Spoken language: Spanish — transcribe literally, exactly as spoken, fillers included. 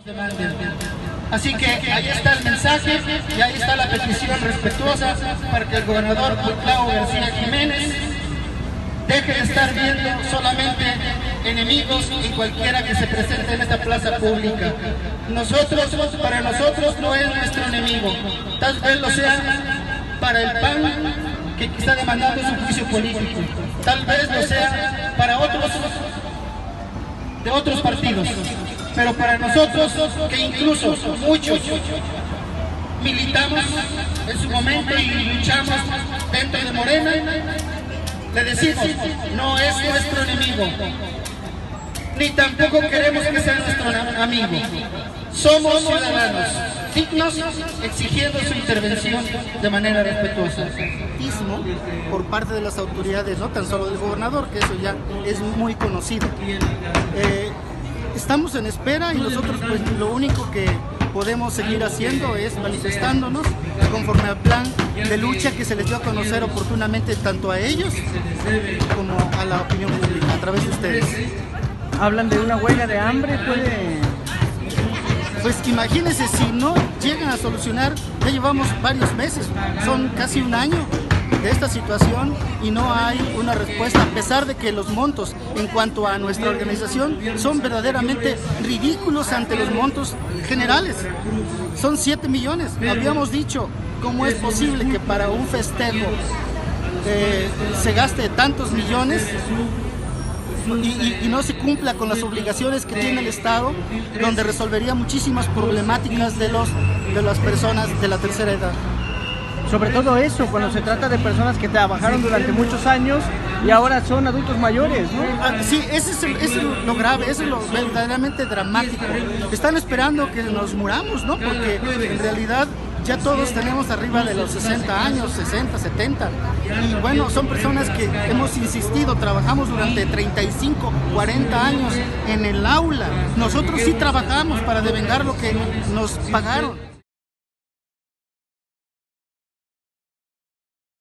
Así que ahí está el mensaje y ahí está la petición respetuosa para que el gobernador Cuitlao García Jiménez deje de estar viendo solamente enemigos en cualquiera que se presente en esta plaza pública. Nosotros, para nosotros no es nuestro enemigo, tal vez lo sea para el P A N que está demandando su juicio político, tal vez lo sea para otros de otros partidos, pero para nosotros que incluso muchos militamos en su momento y luchamos dentro de Morena, le decimos, no es nuestro enemigo, ni tampoco queremos que sea nuestro amigo. Somos ciudadanos dignos exigiendo su intervención de manera respetuosa. Por parte de las autoridades, no tan solo del gobernador, que eso ya es muy conocido. Eh, estamos en espera y nosotros pues lo único que podemos seguir haciendo es manifestándonos conforme al plan de lucha que se les dio a conocer oportunamente tanto a ellos como a la opinión pública a través de ustedes. Hablan de una huelga de hambre, puede... Pues imagínense, si no llegan a solucionar, ya llevamos varios meses, son casi un año de esta situación y no hay una respuesta, a pesar de que los montos en cuanto a nuestra organización son verdaderamente ridículos ante los montos generales. Son siete millones. Habíamos dicho, ¿cómo es posible que para un festejo eh, se gaste tantos millones y, y, y no se cumpla con las obligaciones que tiene el Estado, donde resolvería muchísimas problemáticas de, los, de las personas de la tercera edad? Sobre todo eso, cuando se trata de personas que trabajaron durante muchos años y ahora son adultos mayores, ¿no? Ah, sí, ese es, el, ese es lo grave, eso es lo verdaderamente dramático. Están esperando que nos muramos, ¿no? Porque en realidad ya todos tenemos arriba de los sesenta años, sesenta, setenta. Y bueno, son personas que hemos insistido, trabajamos durante treinta y cinco, cuarenta años en el aula. Nosotros sí trabajamos para devengar lo que nos pagaron.